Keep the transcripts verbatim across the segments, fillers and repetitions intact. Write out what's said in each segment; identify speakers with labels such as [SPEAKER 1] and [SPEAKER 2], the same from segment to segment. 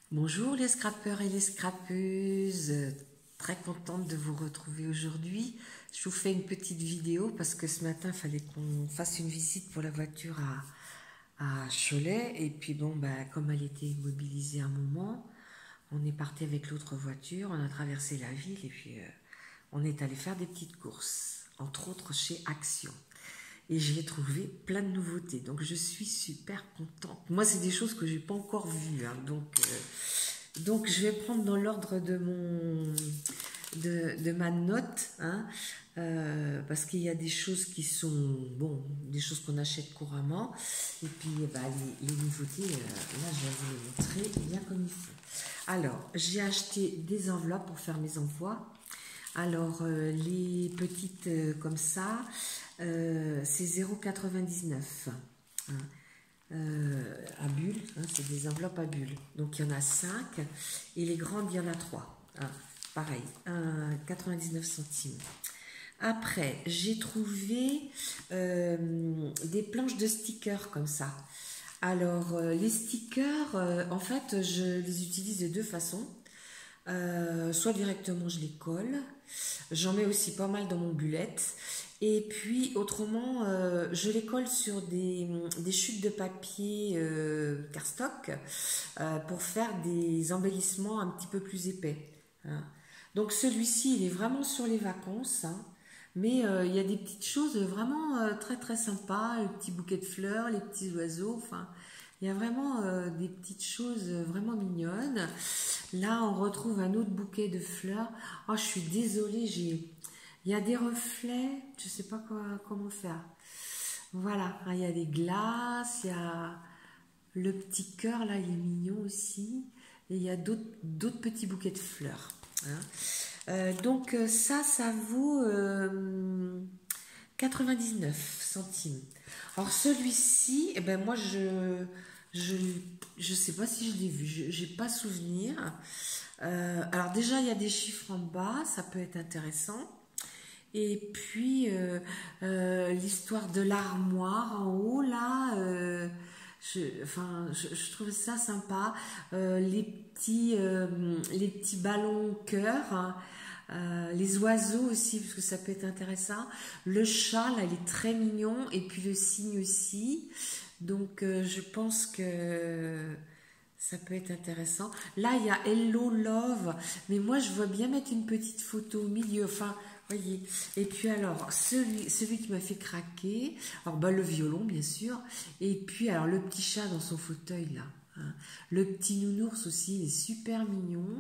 [SPEAKER 1] Bonjour les scrappeurs et les scrappeuses, très contente de vous retrouver aujourd'hui. Je vous fais une petite vidéo parce que ce matin, il fallait qu'on fasse une visite pour la voiture à, à Cholet. Et puis bon, bah, comme elle était immobilisée un moment, on est parti avec l'autre voiture, on a traversé la ville et puis euh, on est allé faire des petites courses, entre autres chez Action. Et j'y ai trouvé plein de nouveautés. Donc je suis super contente. Moi, c'est des choses que j'ai pas encore vues. Hein. Donc, euh, donc je vais prendre dans l'ordre de mon de, de ma note. Hein. Euh, parce qu'il y a des choses qui sont bon, des choses qu'on achète couramment. Et puis bah, les, les nouveautés, euh, là je vais vous les montrer bien comme il faut. Alors, j'ai acheté des enveloppes pour faire mes envois. Alors, euh, les petites euh, comme ça, euh, c'est zéro virgule quatre-vingt-dix-neuf hein, euh, à bulles, hein, c'est des enveloppes à bulles. Donc, il y en a cinq et les grandes, il y en a trois. Hein, pareil, un virgule quatre-vingt-dix-neuf centimes. Après, j'ai trouvé euh, des planches de stickers comme ça. Alors, euh, les stickers, euh, en fait, je les utilise de deux façons. Euh, soit directement je les colle, j'en mets aussi pas mal dans mon bullet, et puis autrement euh, je les colle sur des, des chutes de papier euh, cardstock euh, pour faire des embellissements un petit peu plus épais. Hein. Donc celui-ci il est vraiment sur les vacances, hein, mais euh, il y a des petites choses vraiment euh, très très sympas, le petit bouquet de fleurs, les petits oiseaux, enfin il y a vraiment euh, des petites choses vraiment mignonnes. Là, on retrouve un autre bouquet de fleurs. Oh, je suis désolée, j'ai... il y a des reflets, je ne sais pas quoi, comment faire. Voilà, il y a des glaces, il y a le petit cœur, là, il est mignon aussi. Et il y a d'autres, d'autres petits bouquets de fleurs. Hein. Euh, donc ça, ça vaut euh, quatre-vingt-dix-neuf centimes. Alors celui-ci, eh ben moi je je je sais pas si je l'ai vu, je j'ai pas souvenir. Euh, alors déjà il y a des chiffres en bas, ça peut être intéressant. Et puis euh, euh, l'histoire de l'armoire en haut là, euh, je, enfin je, je trouve ça sympa. Euh, les petits euh, les petits ballons cœur. Hein. Euh, les oiseaux aussi, parce que ça peut être intéressant. Le chat, là, il est très mignon. Et puis le cygne aussi. Donc, euh, je pense que ça peut être intéressant. Là, il y a Hello Love. Mais moi, je vois bien mettre une petite photo au milieu. Enfin, voyez. Et puis alors, celui, celui qui m'a fait craquer. Alors, bah, le violon, bien sûr. Et puis, alors, le petit chat dans son fauteuil, là. Hein. Le petit nounours aussi, il est super mignon.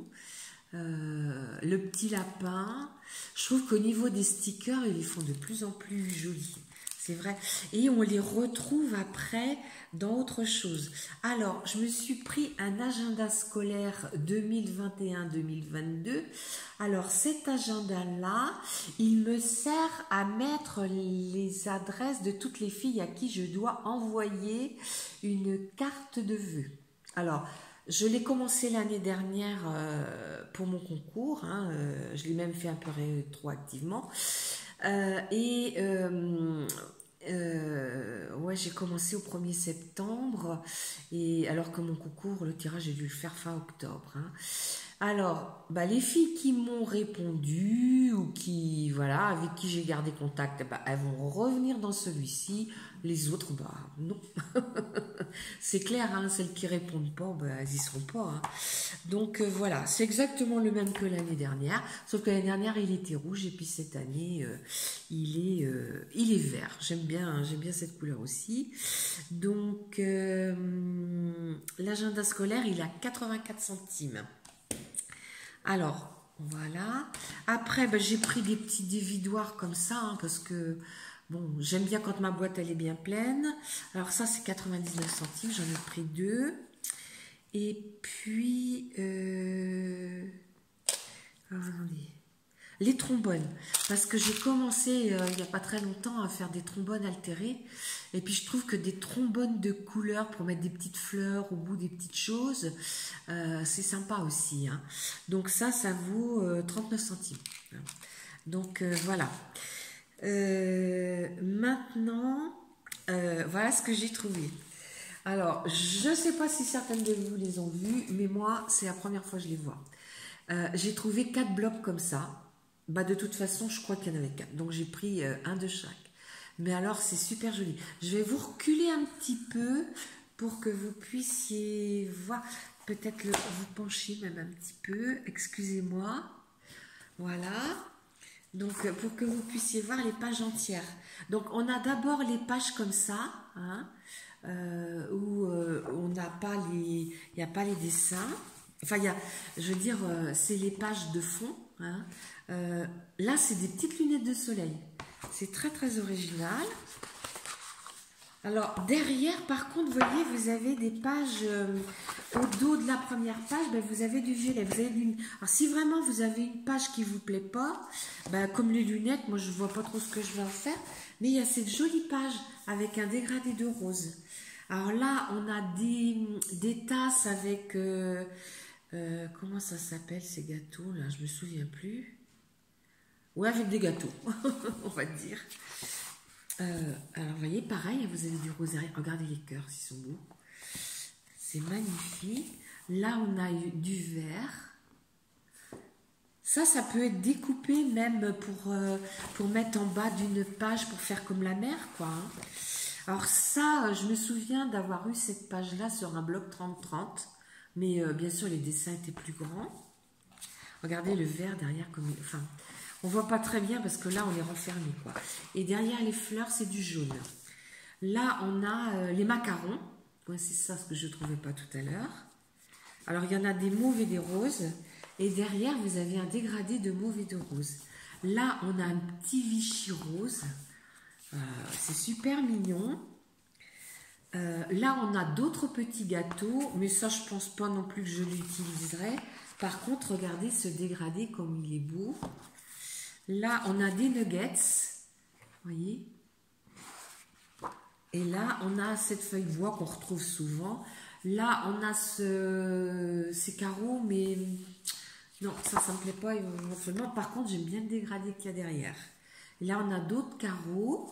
[SPEAKER 1] Euh, le petit lapin. Je trouve qu'au niveau des stickers, ils les font de plus en plus jolis. C'est vrai. Et on les retrouve après dans autre chose. Alors, je me suis pris un agenda scolaire deux mille vingt et un deux mille vingt-deux. Alors, cet agenda-là, il me sert à mettre les adresses de toutes les filles à qui je dois envoyer une carte de vœux. Alors, je l'ai commencé l'année dernière euh, pour mon concours, hein, euh, je l'ai même fait un peu rétroactivement. Euh, et euh, euh, ouais, j'ai commencé au premier septembre, et alors que mon concours, le tirage, j'ai dû le faire fin octobre. Hein. Alors, bah, les filles qui m'ont répondu ou qui, voilà, avec qui j'ai gardé contact, bah, elles vont revenir dans celui-ci. Les autres, bah, non. C'est clair, hein, celles qui répondent pas, bah, elles y seront pas. Hein. Donc, euh, voilà, c'est exactement le même que l'année dernière, sauf que l'année dernière, il était rouge, et puis cette année, euh, il, est, euh, il est vert. J'aime bien, hein, j'aime bien cette couleur aussi. Donc, euh, l'agenda scolaire, il a quatre-vingt-quatre centimes. Alors, voilà. Après, ben, j'ai pris des petits dévidoirs comme ça, hein, parce que, bon, j'aime bien quand ma boîte, elle est bien pleine. Alors ça, c'est quatre-vingt-dix-neuf centimes, j'en ai pris deux. Et puis, euh... alors, attendez. Les trombones, parce que j'ai commencé euh, il n'y a pas très longtemps à faire des trombones altérés, et puis je trouve que des trombones de couleur pour mettre des petites fleurs au bout des petites choses, euh, c'est sympa aussi. Hein. Donc ça, ça vaut euh, trente-neuf centimes. Donc euh, voilà. Euh, maintenant, euh, voilà ce que j'ai trouvé. Alors, je ne sais pas si certaines de vous les ont vus, mais moi, c'est la première fois que je les vois. Euh, j'ai trouvé quatre blocs comme ça. Bah, de toute façon, je crois qu'il y en avait quatre. Donc, j'ai pris euh, un de chaque. Mais alors, c'est super joli. Je vais vous reculer un petit peu pour que vous puissiez voir. Peut-être le, vous pencher même un petit peu. Excusez-moi. Voilà. Donc, pour que vous puissiez voir les pages entières. Donc, on a d'abord les pages comme ça, hein, euh, où euh, on n'a pas les, il n'y a pas les dessins. Enfin, il y a, je veux dire, euh, c'est les pages de fond. Hein. Euh, là, c'est des petites lunettes de soleil. C'est très, très original. Alors, derrière, par contre, vous voyez, vous avez des pages, euh, au dos de la première page, ben, vous avez du violet. Vous avez du... Alors, si vraiment vous avez une page qui ne vous plaît pas, ben, comme les lunettes, moi, je ne vois pas trop ce que je vais en faire, mais il y a cette jolie page avec un dégradé de rose. Alors là, on a des, des tasses avec... Euh, euh, comment ça s'appelle, ces gâteaux, là? Je ne me souviens plus. Ouais, avec des gâteaux, on va dire. Euh, alors, vous voyez, pareil, vous avez du rose derrière. Regardez les cœurs, s'ils sont beaux. C'est magnifique. Là, on a eu du vert. Ça, ça peut être découpé même pour, euh, pour mettre en bas d'une page pour faire comme la mer, quoi. Hein. Alors ça, je me souviens d'avoir eu cette page-là sur un bloc trente trente. Mais euh, bien sûr, les dessins étaient plus grands. Regardez le vert derrière. Comme, enfin, on voit pas très bien parce que là, on est renfermé, quoi. Et derrière les fleurs, c'est du jaune. Là, on a euh, les macarons. Ouais, c'est ça ce que je ne trouvais pas tout à l'heure. Alors, il y en a des mauves et des roses. Et derrière, vous avez un dégradé de mauve et de rose. Là, on a un petit Vichy rose. Euh, c'est super mignon. Euh, là, on a d'autres petits gâteaux. Mais ça, je pense pas non plus que je l'utiliserai. Par contre, regardez ce dégradé comme il est beau. Là, on a des nuggets. Vous voyez? Et là, on a cette feuille bois qu'on retrouve souvent. Là, on a ce, ces carreaux, mais non, ça, ça ne me plaît pas éventuellement. Par contre, j'aime bien le dégradé qu'il y a derrière. Et là, on a d'autres carreaux.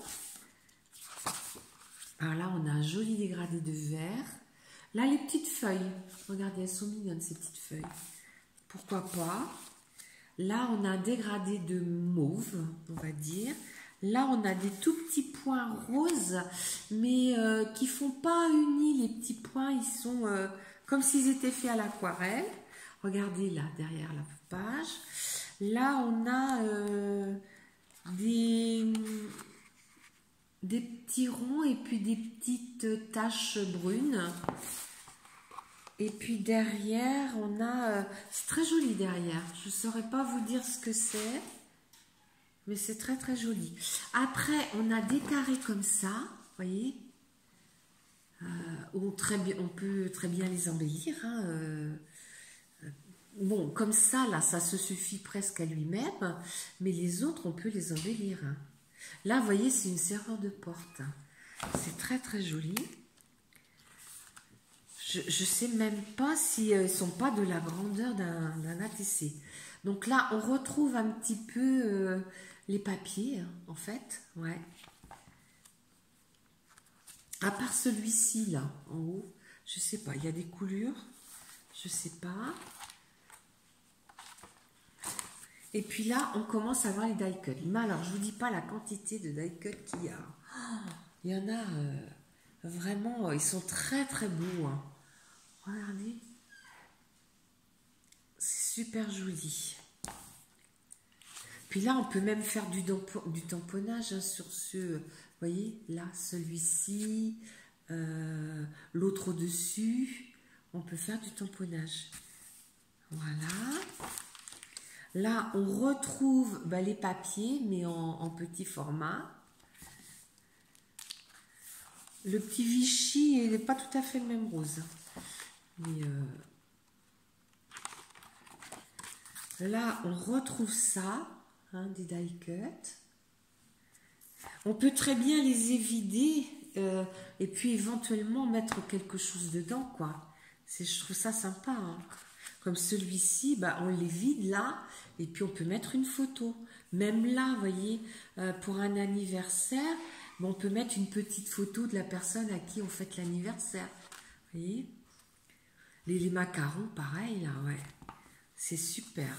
[SPEAKER 1] Alors là, on a un joli dégradé de vert. Là, les petites feuilles. Regardez, elles sont mignonnes, ces petites feuilles. Pourquoi pas? Là, on a un dégradé de mauve, on va dire. Là, on a des tout petits points roses, mais euh, qui ne font pas unis. Les petits points, ils sont euh, comme s'ils étaient faits à l'aquarelle. Regardez là, derrière la page. Là, on a euh, des, des petits ronds et puis des petites taches brunes. Et puis derrière, on a... Euh, c'est très joli derrière. Je ne saurais pas vous dire ce que c'est. Mais c'est très très joli. Après, on a des carrés comme ça. Vous voyez, euh, on, très bien, on peut très bien les embellir. Hein, euh, bon, comme ça, là, ça se suffit presque à lui-même. Mais les autres, on peut les embellir. Hein. Là, vous voyez, c'est une serrure de porte. C'est très très joli. Je ne sais même pas si elles ne sont pas de la grandeur d'un A T C. Donc là, on retrouve un petit peu euh, les papiers, hein, en fait. Ouais. À part celui-ci, là, en haut, je ne sais pas. Il y a des coulures, je ne sais pas. Et puis là, on commence à voir les die cuts. Mais alors, je ne vous dis pas la quantité de die cuts qu'il y a. Oh, il y en a euh, vraiment, ils sont très très beaux. Hein. Regardez, c'est super joli. Puis là, on peut même faire du, du tamponnage hein, sur ce, vous voyez, là, celui-ci, euh, l'autre au-dessus. On peut faire du tamponnage. Voilà. Là, on retrouve bah, les papiers, mais en, en petit format. Le petit Vichy, il n'est pas tout à fait le même rose. Mais euh, là, on retrouve ça, hein, des die cuts. On peut très bien les évider euh, et puis éventuellement mettre quelque chose dedans, quoi. Je trouve ça sympa. Hein. Comme celui-ci, bah, on les vide là et puis on peut mettre une photo. Même là, vous voyez, euh, pour un anniversaire, bah, on peut mettre une petite photo de la personne à qui on fête l'anniversaire. Vous voyez? Les, les macarons, pareil, là, ouais. C'est super.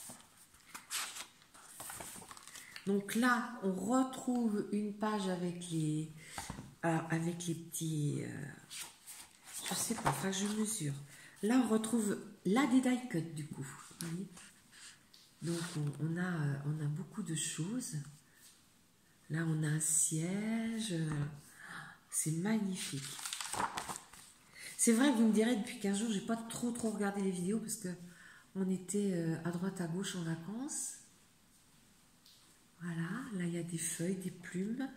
[SPEAKER 1] Donc là, on retrouve une page avec les, euh, avec les petits... Euh, je sais pas, enfin, je mesure. Là, on retrouve là des die cuts, du coup. Vous voyez? Donc, on, on, a, euh, on a beaucoup de choses. Là, on a un siège. C'est magnifique. C'est vrai que vous me direz, depuis quinze jours, j'ai pas trop trop regardé les vidéos parce que on était euh, à droite à gauche en vacances. Voilà, là il y a des feuilles, des plumes.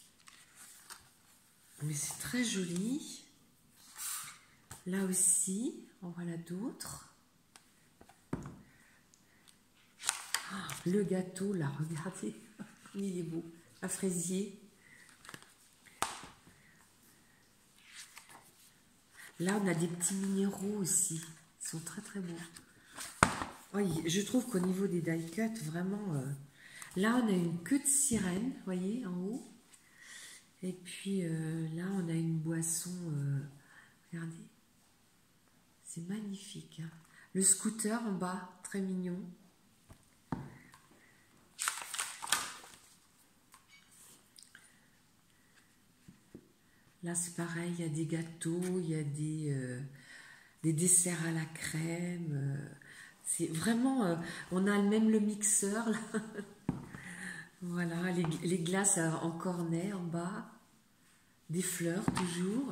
[SPEAKER 1] Mais c'est très joli. Là aussi, en voilà d'autres. Oh, le gâteau, là, regardez, il est beau. Un fraisier. Là, on a des petits minéraux aussi. Ils sont très très beaux. Oui, je trouve qu'au niveau des die cuts, vraiment... Euh, là, on a une queue de sirène, vous voyez, en haut. Et puis euh, là, on a une boisson... Euh, regardez. C'est magnifique. Hein. Le scooter en bas, très mignon. Là, c'est pareil, il y a des gâteaux, il y a des, euh, des desserts à la crème. Euh, c'est vraiment... Euh, on a même le mixeur, là. Voilà, les, les glaces en cornet en bas. Des fleurs, toujours.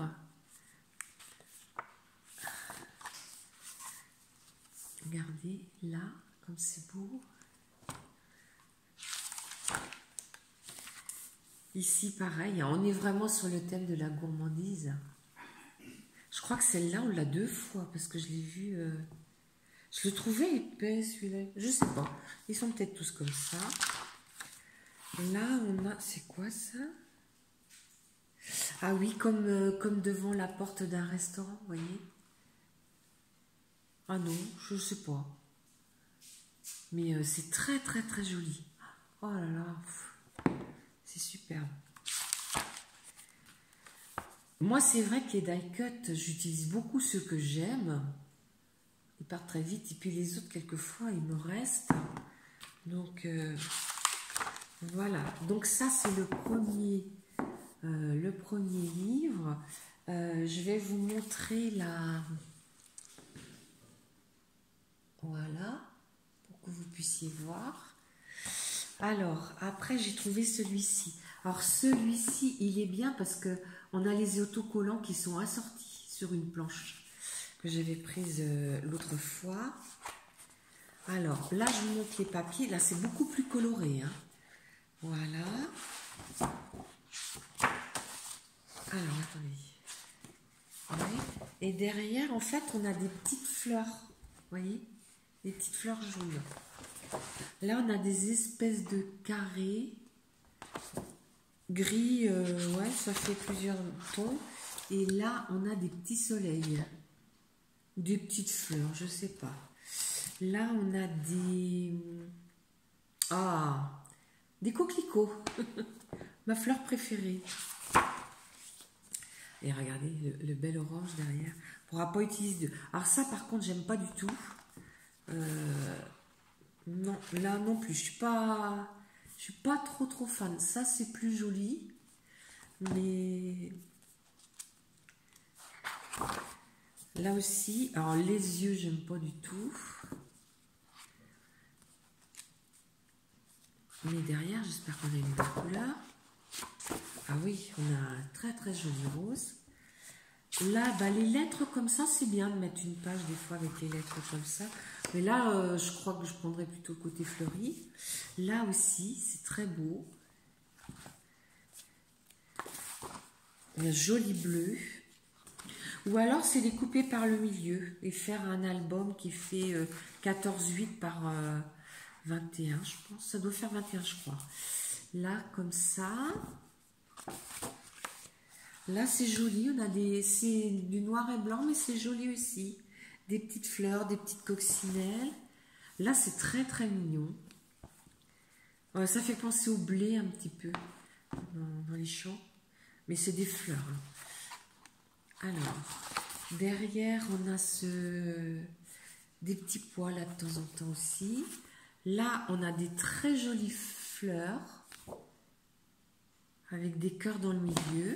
[SPEAKER 1] Regardez, là, comme c'est beau. Ici, pareil, on est vraiment sur le thème de la gourmandise. Je crois que celle-là, on l'a deux fois, parce que je l'ai vu... Euh, je le trouvais épais, celui-là. Je sais pas. Ils sont peut-être tous comme ça. Là, on a... C'est quoi, ça? Ah oui, comme, euh, comme devant la porte d'un restaurant, vous voyez? Ah non, je sais pas. Mais euh, c'est très, très, très joli. Oh là là, c'est superbe. Moi, c'est vrai que les die cuts, j'utilise beaucoup ceux que j'aime. Ils partent très vite. Et puis les autres, quelquefois, il me reste. Donc, euh, voilà. Donc ça, c'est le premier, euh, le premier livre. Euh, je vais vous montrer la... Voilà. Pour que vous puissiez voir. Alors, après, j'ai trouvé celui-ci. Alors, celui-ci, il est bien parce que on a les autocollants qui sont assortis sur une planche que j'avais prise euh, l'autre fois. Alors, là, je vous montre les papiers. Là, c'est beaucoup plus coloré. Hein. Voilà. Alors, attendez. Ouais. Et derrière, en fait, on a des petites fleurs. Vous voyez? Des petites fleurs jaunes. Là, on a des espèces de carrés gris, euh, ouais, ça fait plusieurs tons. Et là, on a des petits soleils, des petites fleurs, je sais pas. Là, on a des... Ah, des coquelicots, ma fleur préférée. Et regardez, le, le bel orange derrière. On pourra pas utiliser deux. Alors ça, par contre, j'aime pas du tout. Euh... Non, là non plus, je suis pas, je suis pas trop trop fan. Ça c'est plus joli, mais là aussi, alors les yeux j'aime pas du tout, mais derrière j'espère qu'on a une belle couleur. Ah oui, on a un très très joli rose. Là, bah, les lettres comme ça, c'est bien de mettre une page des fois avec les lettres comme ça. Mais là, euh, je crois que je prendrais plutôt côté fleuri. Là aussi, c'est très beau. Un joli bleu. Ou alors, c'est les couper par le milieu et faire un album qui fait euh, quatorze huit par euh, vingt et un, je pense. Ça doit faire vingt et un, je crois. Là, comme ça... Là, c'est joli, on a des, c'est du noir et blanc, mais c'est joli aussi. Des petites fleurs, des petites coccinelles. Là, c'est très, très mignon. Ouais, ça fait penser au blé un petit peu dans, dans les champs. Mais c'est des fleurs. Hein. Alors, Derrière, on a ce, des petits pois là de temps en temps aussi. Là, on a des très jolies fleurs avec des cœurs dans le milieu.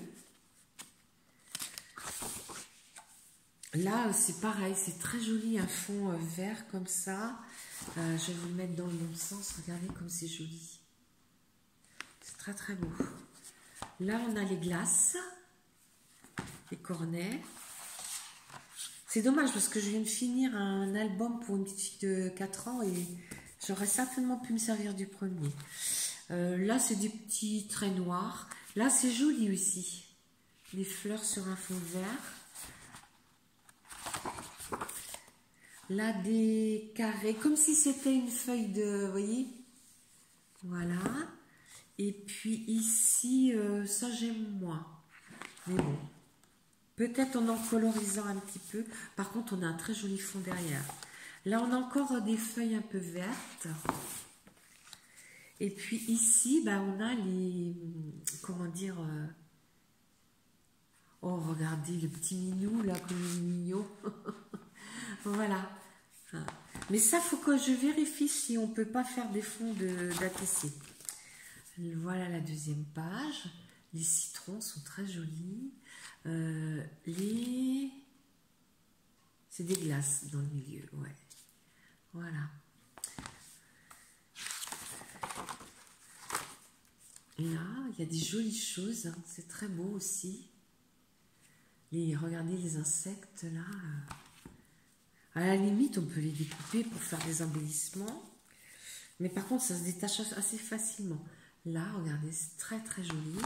[SPEAKER 1] Là, c'est pareil, c'est très joli, un fond euh, vert comme ça. Euh, je vais vous le mettre dans le bon sens. Regardez comme c'est joli. C'est très très beau. Là, on a les glaces, les cornets. C'est dommage parce que je viens de finir un album pour une petite fille de quatre ans et j'aurais certainement pu me servir du premier. Euh, là, c'est des petits traits noirs. Là, c'est joli aussi. Les fleurs sur un fond vert. Là, des carrés, comme si c'était une feuille de... Vous voyez? Voilà. Et puis ici, euh, ça j'aime moins. Mais bon. Peut-être en en colorisant un petit peu. Par contre, on a un très joli fond derrière. Là, on a encore des feuilles un peu vertes. Et puis ici, ben, on a les... Comment dire... Euh, oh, regardez le petit minou, là, comme il est mignon. Voilà. Mais ça, il faut que je vérifie si on ne peut pas faire des fonds d'A T C. Voilà la deuxième page. Les citrons sont très jolis. Euh, les... C'est des glaces dans le milieu, ouais. Voilà. Là, il y a des jolies choses. Hein. C'est très beau aussi. Les, regardez les insectes, là. À la limite, on peut les découper pour faire des embellissements. Mais par contre, ça se détache assez facilement. Là, regardez, c'est très très joli.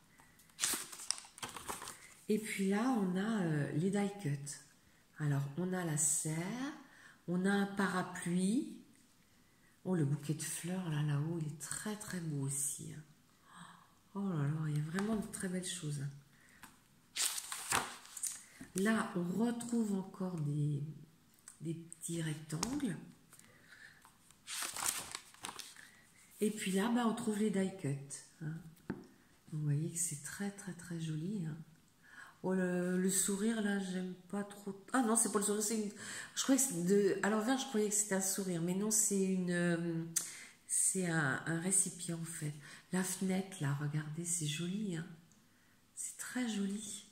[SPEAKER 1] Et puis là, on a euh, les die cuts. Alors, on a la serre, on a un parapluie. Oh, le bouquet de fleurs, là, là-haut, il est très très beau aussi. Oh là là, il y a vraiment de très belles choses. Là, on retrouve encore des... des petits rectangles. Et puis là, bah, on trouve les die cuts. Hein. Vous voyez que c'est très, très, très joli. Hein. Oh, le, le sourire, là, j'aime pas trop. Ah non, c'est pas le sourire, c'est une... Je croyais que c'est de... À l'envers, je croyais que c'était un sourire. Mais non, c'est une... C'est un, un récipient, en fait. La fenêtre, là, regardez, c'est joli. Hein. C'est très joli.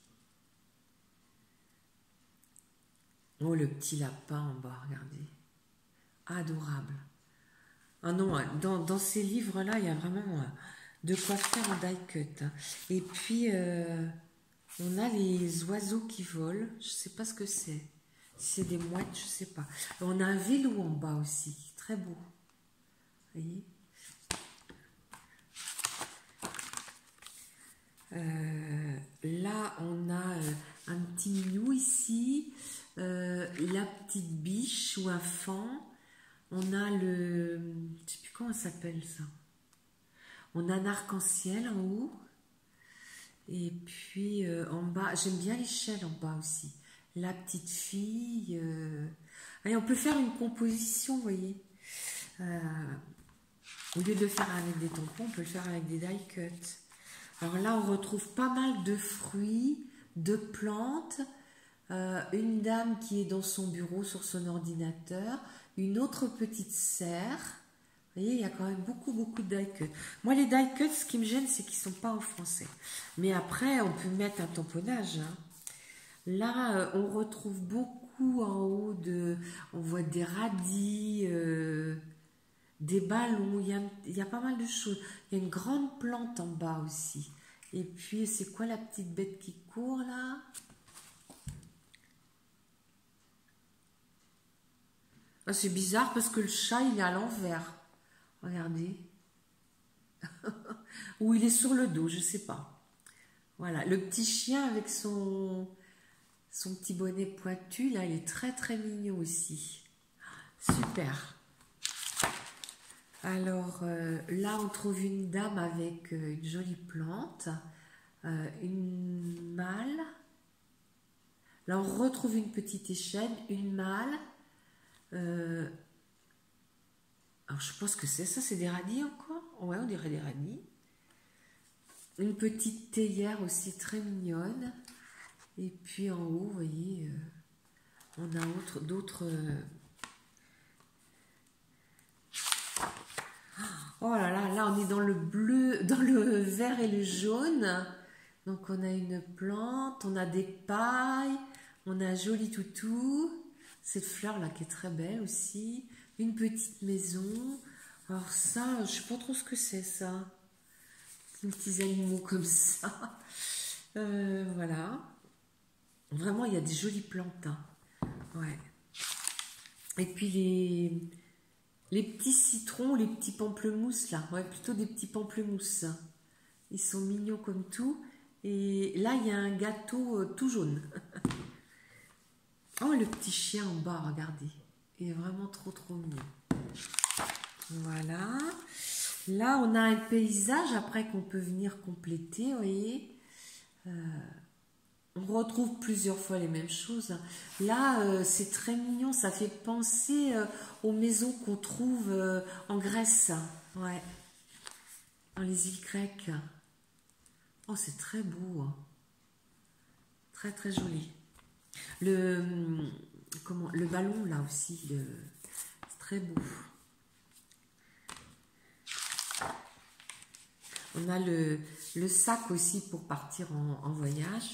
[SPEAKER 1] Oh, le petit lapin en bas, regardez. Adorable. Ah non, dans, dans ces livres-là, il y a vraiment de quoi faire en die cut. Hein. Et puis, euh, on a les oiseaux qui volent. Je ne sais pas ce que c'est. Si c'est des mouettes, je ne sais pas. On a un vélo en bas aussi, très beau. Vous voyez? Euh, là, on a euh, un petit minou ici. Euh, la petite biche ou un fan. On a le... Je ne sais plus comment ça s'appelle ça. On a un arc-en-ciel en haut. Et puis euh, en bas, j'aime bien l'échelle en bas aussi. La petite fille. Euh... Allez, on peut faire une composition, vous voyez. Euh... Au lieu de le faire avec des tampons, on peut le faire avec des die cuts. Alors là, on retrouve pas mal de fruits, de plantes. Euh, une dame qui est dans son bureau sur son ordinateur. Une autre petite serre. Vous voyez, il y a quand même beaucoup, beaucoup de die cuts. Moi, les die cuts, ce qui me gêne, c'est qu'ils ne sont pas en français. Mais après, on peut mettre un tamponnage. Hein. Là, euh, on retrouve beaucoup en haut de... On voit des radis, euh, des ballons. Il y, a, il y a pas mal de choses. Il y a une grande plante en bas aussi. Et puis, c'est quoi la petite bête qui court, là ? Ah, c'est bizarre parce que le chat, il est à l'envers. Regardez. Ou il est sur le dos, je ne sais pas. Voilà, le petit chien avec son, son petit bonnet pointu, là, il est très très mignon aussi. Super. Alors, euh, là, on trouve une dame avec euh, une jolie plante, euh, une malle. Là, on retrouve une petite échelle, une malle. Euh, alors, je pense que c'est ça, c'est des radis encore. Ouais, on dirait des radis. Une petite théière aussi très mignonne. Et puis en haut, vous voyez, euh, on a autre, d'autres... Euh... Oh là là, là on est dans le bleu, dans le vert et le jaune. Donc on a une plante, on a des pailles, on a un joli toutou. Cette fleur là qui est très belle aussi. Une petite maison. Alors ça, je ne sais pas trop ce que c'est ça. Des petits animaux comme ça. Euh, voilà. Vraiment, il y a des jolies plantes. Hein. Ouais. Et puis les, les petits citrons, les petits pamplemousses là. Ouais, plutôt des petits pamplemousses. Ils sont mignons comme tout. Et là, il y a un gâteau euh, tout jaune. Oh, le petit chien en bas, regardez. Il est vraiment trop, trop mignon. Voilà. Là, on a un paysage après qu'on peut venir compléter, vous voyez. Euh, on retrouve plusieurs fois les mêmes choses. Là, euh, c'est très mignon. Ça fait penser euh, aux maisons qu'on trouve euh, en Grèce. Ouais. Dans les îles grecques. Oh, c'est très beau. Hein. Très, très joli. Le, comment, le ballon, là aussi, c'est très beau. On a le, le sac aussi pour partir en, en voyage.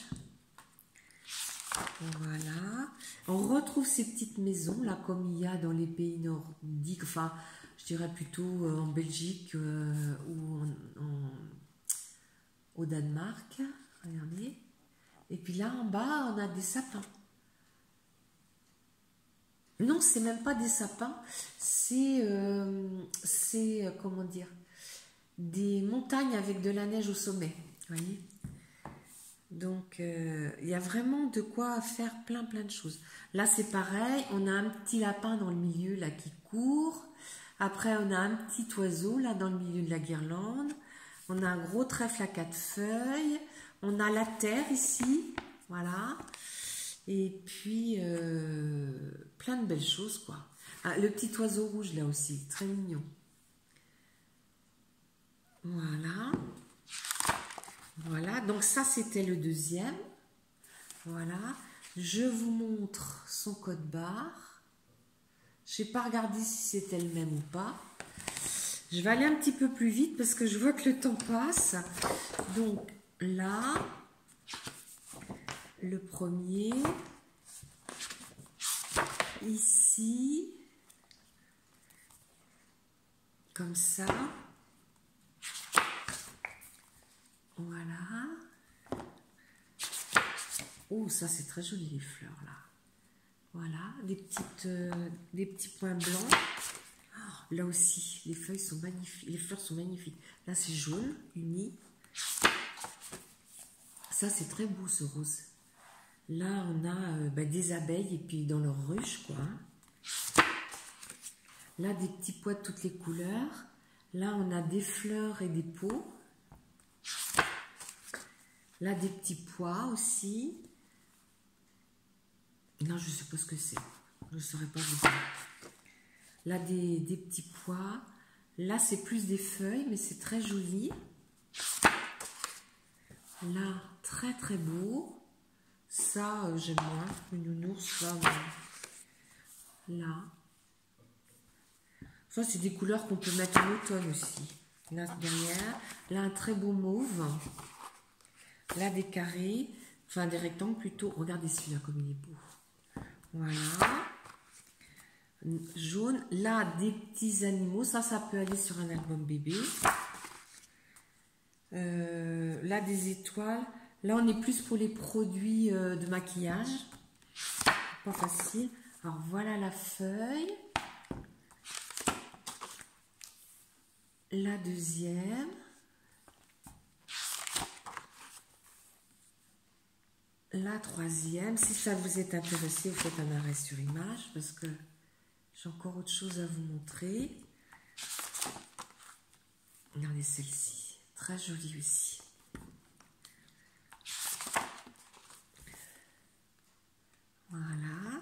[SPEAKER 1] Voilà. On retrouve ces petites maisons, là, comme il y a dans les pays nordiques, enfin, je dirais plutôt en Belgique euh, ou en, en, au Danemark. Regardez. Et puis là, en bas, on a des sapins. Non, c'est même pas des sapins, c'est, euh, c'est, comment dire, des montagnes avec de la neige au sommet, vous voyez. Donc, euh, il y a vraiment de quoi faire plein, plein de choses. Là, c'est pareil, on a un petit lapin dans le milieu, là, qui court. Après, on a un petit oiseau, là, dans le milieu de la guirlande. On a un gros trèfle à quatre feuilles. On a la terre, ici, voilà. Et puis, euh, plein de belles choses, quoi. Ah, le petit oiseau rouge, là aussi, très mignon. Voilà. Voilà, donc ça, c'était le deuxième. Voilà. Je vous montre son code barre. Je n'ai pas regardé si c'était le même ou pas. Je vais aller un petit peu plus vite parce que je vois que le temps passe. Donc, là, le premier... Ici, comme ça, voilà. Oh, ça c'est très joli les fleurs là. Voilà, des petites, euh, des petits points blancs. Oh, là aussi, les feuilles sont magnifiques, les fleurs sont magnifiques. Là c'est jaune, uni. Ça c'est très beau ce rose. Là on a euh, bah, des abeilles et puis dans leur ruche quoi. Là, des petits pois de toutes les couleurs. Là, on a des fleurs et des pots. Là, des petits pois aussi. Là, je ne sais pas ce que c'est. Je ne saurais pas vous dire. Là, des, des petits pois. Là, c'est plus des feuilles, mais c'est très joli. Là, très très beau. Ça, euh, j'aime moins. Le nounours, là. Ouais. Là. Ça, c'est des couleurs qu'on peut mettre en automne aussi. Là, derrière. Là, un très beau mauve. Là, des carrés. Enfin, des rectangles plutôt. Regardez celui-là comme il est beau. Voilà. Jaune. Là, des petits animaux. Ça, ça peut aller sur un album bébé. Euh, là, des étoiles. Là, on est plus pour les produits euh, de maquillage. Pas facile. Alors, voilà la feuille. La deuxième. La troisième. Si ça vous est intéressé, vous faites un arrêt sur image parce que j'ai encore autre chose à vous montrer. Regardez celle-ci. Très jolie aussi. Voilà.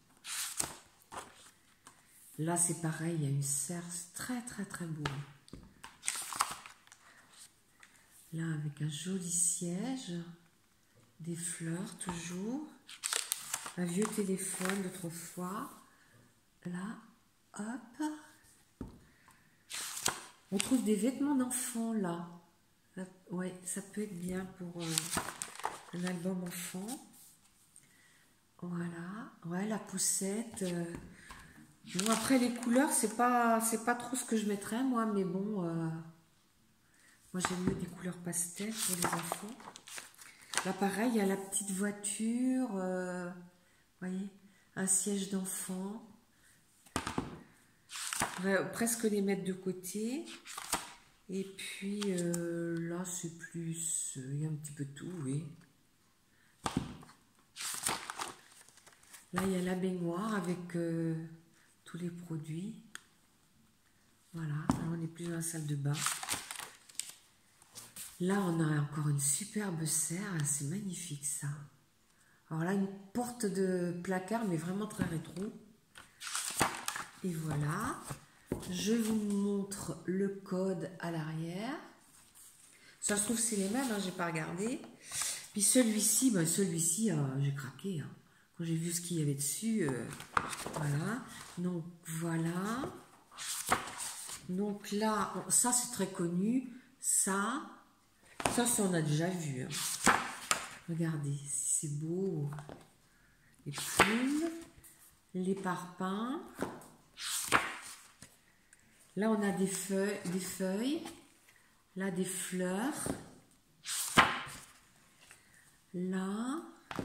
[SPEAKER 1] Là, c'est pareil. Il y a une serre très, très, très beau. Là, avec un joli siège. des fleurs toujours. Un vieux téléphone d'autrefois. Là, hop. On trouve des vêtements d'enfants là. là. Ouais, ça peut être bien pour euh, un album enfant. Voilà. Ouais, la poussette. Euh. Bon, après les couleurs, c'est pas, c'est pas trop ce que je mettrais moi, mais bon. Euh, moi j'aime mieux des couleurs pastel pour les enfants. Là pareil, il y a la petite voiture. Euh, vous voyez, un siège d'enfant. On va presque les mettre de côté. Et puis euh, là, c'est plus... Il y a un petit peu de tout, oui. Là, il y a la baignoire avec euh, tous les produits. Voilà, là, on est plus dans la salle de bain. Là, on a encore une superbe serre. C'est magnifique, ça. Alors là, une porte de placard, mais vraiment très rétro. Et voilà. Je vous montre le code à l'arrière. Ça se trouve, c'est les mêmes, hein, j'ai pas regardé. Puis celui-ci, ben, celui-ci, euh, j'ai craqué. Hein. Quand j'ai vu ce qu'il y avait dessus, euh, voilà. Donc, voilà. Donc là, ça, c'est très connu. Ça, ça, ça, on a déjà vu. Hein. Regardez, c'est beau. Les plumes, les parpaings. Là, on a des feuilles, des feuilles. Là, des fleurs. Là,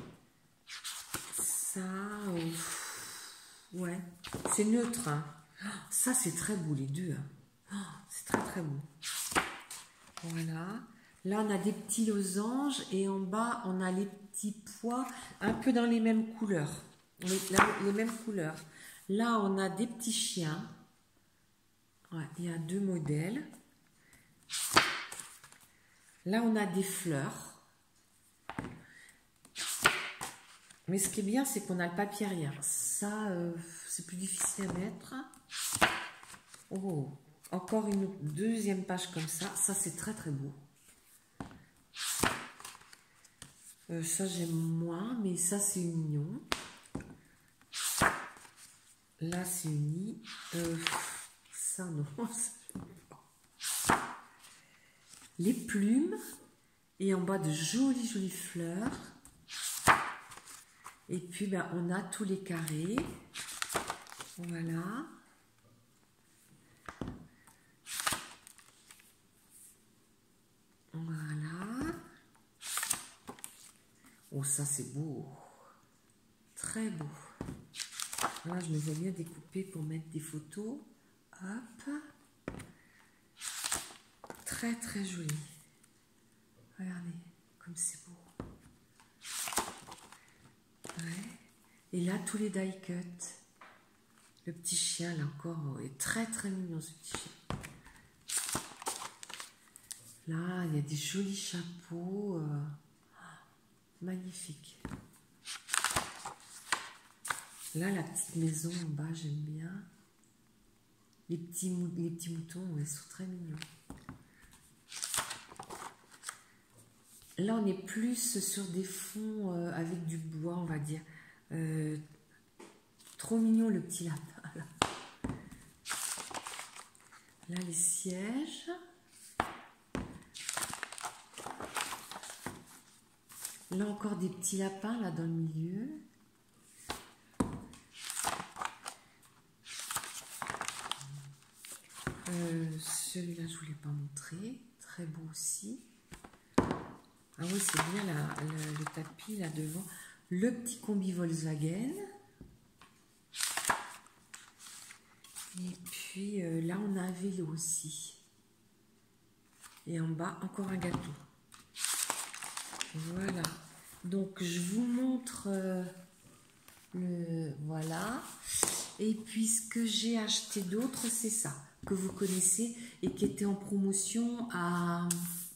[SPEAKER 1] ça, euh, ouais, c'est neutre. Hein. Ça, c'est très beau, les deux. Hein. C'est très, très beau. Voilà. Là, on a des petits losanges et en bas, on a les petits pois un peu dans les mêmes couleurs. Les, les mêmes couleurs. Là, on a des petits chiens. Ouais, il y a deux modèles. Là, on a des fleurs. Mais ce qui est bien, c'est qu'on a le papier arrière. Ça, euh, c'est plus difficile à mettre. Oh, encore une deuxième page comme ça. Ça, c'est très, très beau. Euh, ça, j'aime moins, mais ça, c'est mignon. Là, c'est uni. Euh, ça, non. Les plumes. Et en bas, de jolies, jolies fleurs. Et puis, ben, on a tous les carrés. Voilà. Voilà. Oh, ça, c'est beau. Très beau. Là, je me vois bien découper pour mettre des photos. Hop. Très, très joli. Regardez, comme c'est beau. Ouais. Et là, tous les die cut. Le petit chien, là encore, est très, très mignon, ce petit chien. Là, il y a des jolis chapeaux. Euh, magnifiques. Là, la petite maison en bas, j'aime bien. Les petits, mou les petits moutons, ouais, sont très mignons. Là, on est plus sur des fonds euh, avec du bois, on va dire. Euh, trop mignon, le petit lapin. Là, là les sièges. Là, encore des petits lapins, là, dans le milieu. Euh, Celui-là, je ne voulais pas montrer. Très beau aussi. Ah oui, c'est bien la, le, le tapis là devant. Le petit combi Volkswagen. Et puis euh, là, on a un vélo aussi. Et en bas, encore un gâteau. Voilà. Donc, je vous montre euh, le... Voilà. Et puis, ce que j'ai acheté d'autre, c'est ça, que vous connaissez et qui était en promotion à...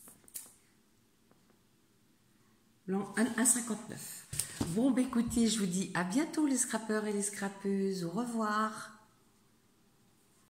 [SPEAKER 1] un virgule cinquante-neuf. Bon, bah écoutez, je vous dis à bientôt les scrappeurs et les scrappeuses. Au revoir.